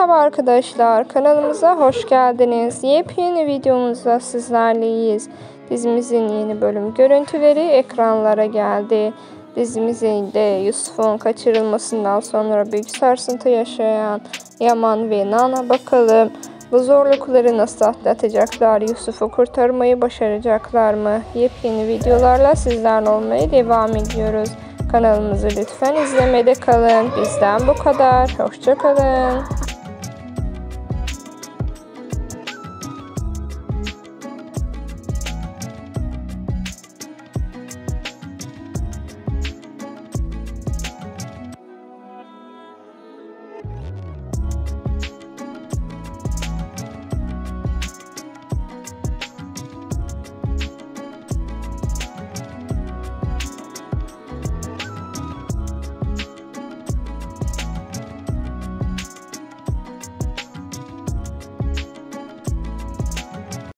Merhaba arkadaşlar, kanalımıza hoş geldiniz. Yepyeni videomuzda sizlerleyiz. Dizimizin yeni bölüm görüntüleri ekranlara geldi. Dizimizde Yusuf'un kaçırılmasından sonra büyük sarsıntı yaşayan Yaman ve Nana, bakalım bu zorlukları nasıl atlatacaklar? Yusuf'u kurtarmayı başaracaklar mı? Yepyeni videolarla sizlerle olmaya devam ediyoruz. Kanalımızı lütfen izlemede kalın. Bizden bu kadar. Hoşça kalın.